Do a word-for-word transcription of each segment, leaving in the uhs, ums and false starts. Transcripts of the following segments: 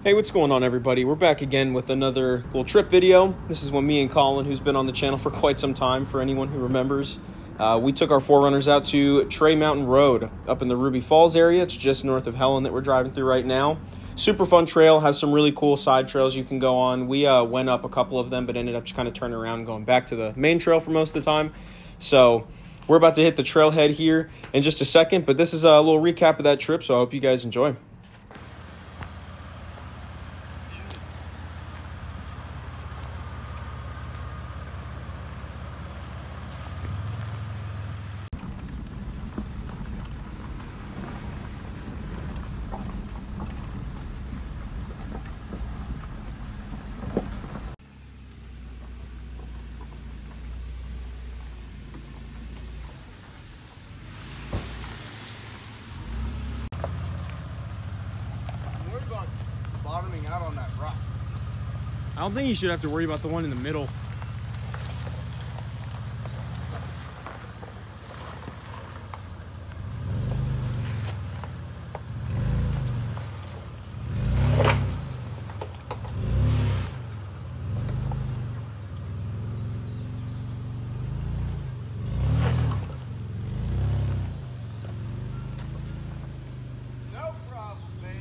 Hey, what's going on, everybody? We're back again with another little trip video. This is when me and Colin, who's been on the channel for quite some time, for anyone who remembers, uh, we took our four runners out to Tray Mountain Road up in the Ruby Falls area. It's just north of Helen that we're driving through right now. Super fun trail, has some really cool side trails you can go on. We uh, went up a couple of them, but ended up just kind of turning around and going back to the main trail for most of the time. So we're about to hit the trailhead here in just a second, but this is a little recap of that trip, so I hope you guys enjoy. Bottoming out on that rock. I don't think you should have to worry about the one in the middle. No problem, babe.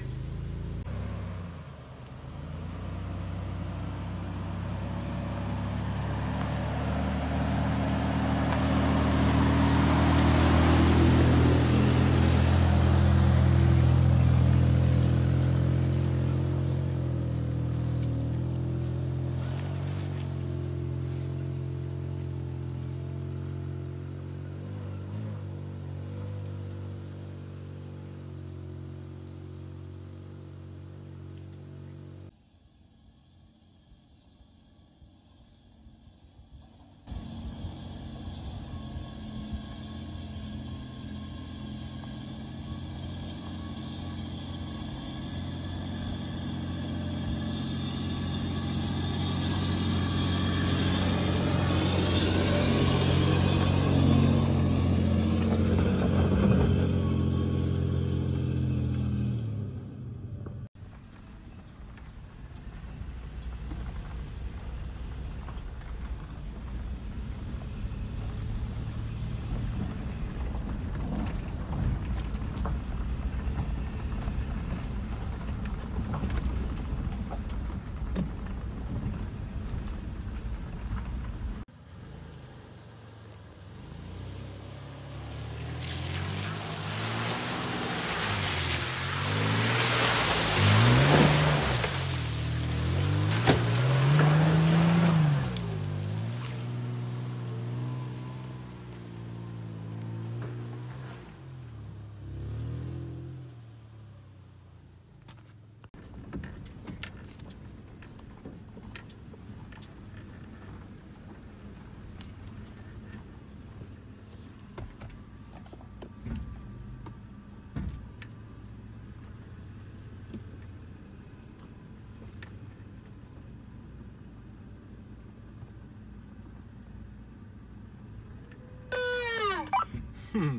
Hmm.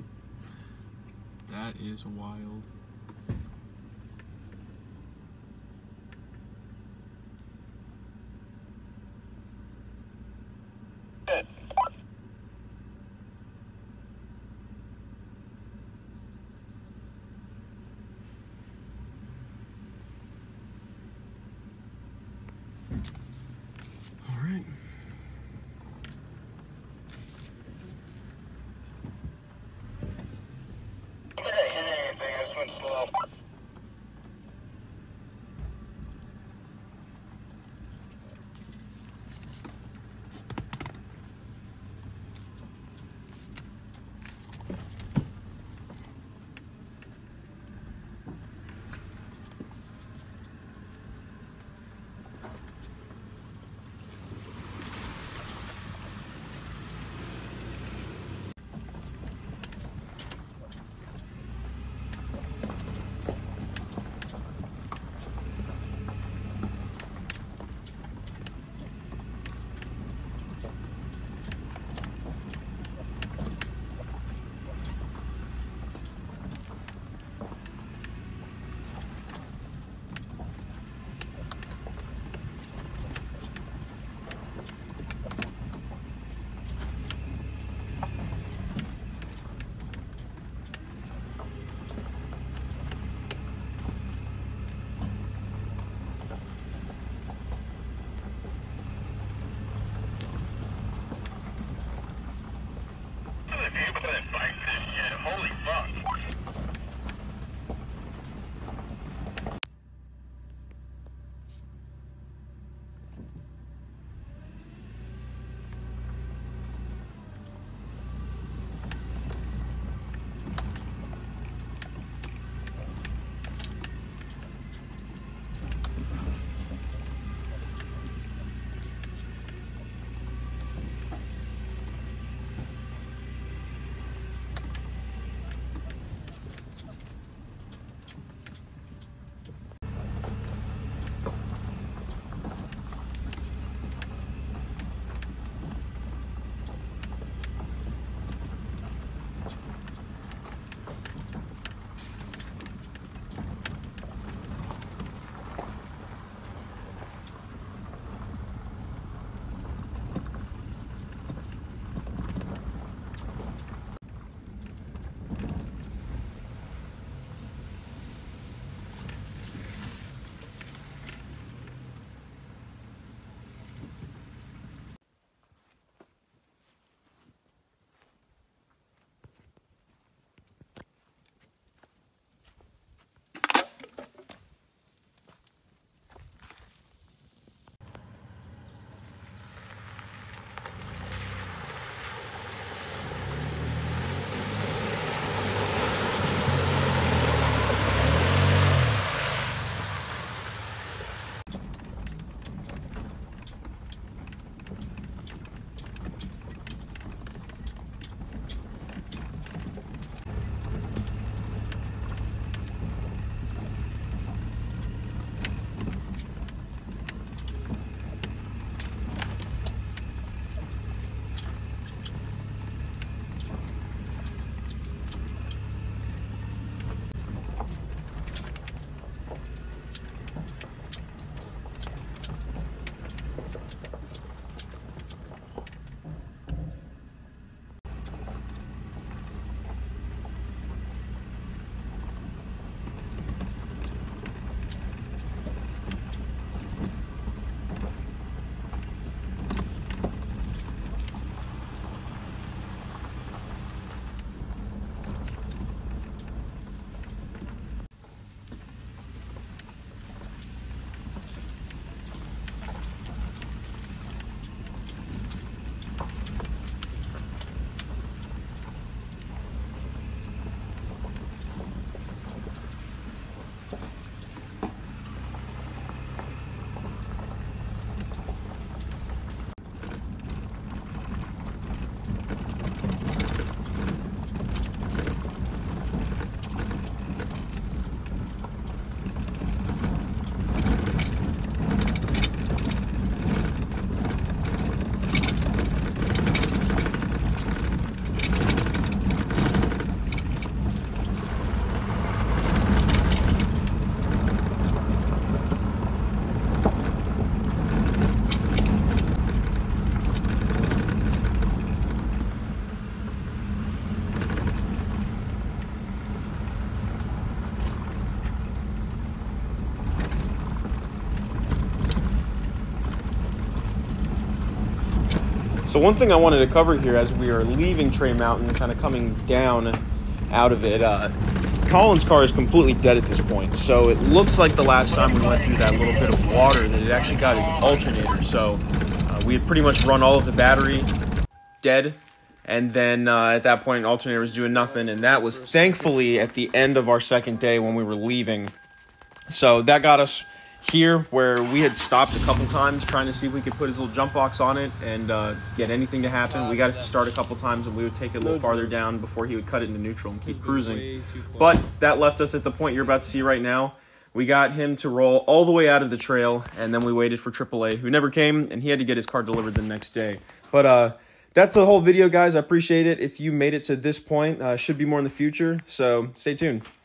That is wild. All right. Anything, this one's So one thing I wanted to cover here as we are leaving Tray Mountain, kind of coming down out of it, uh, Colin's car is completely dead at this point. So it looks like the last time we went through that little bit of water that it actually got his alternator. So uh, we had pretty much run all of the battery dead. And then uh, at that point, alternator was doing nothing. And that was thankfully at the end of our second day when we were leaving. So that got us here where we had stopped a couple times trying to see if we could put his little jump box on it and uh, get anything to happen. We got it to start a couple times and we would take it a little farther down before he would cut it into neutral and keep cruising. But that left us at the point you're about to see right now. We got him to roll all the way out of the trail, and then we waited for triple A, who never came, and he had to get his car delivered the next day. But uh, that's the whole video, guys. I appreciate it. If you made it to this point, uh, should be more in the future, so stay tuned.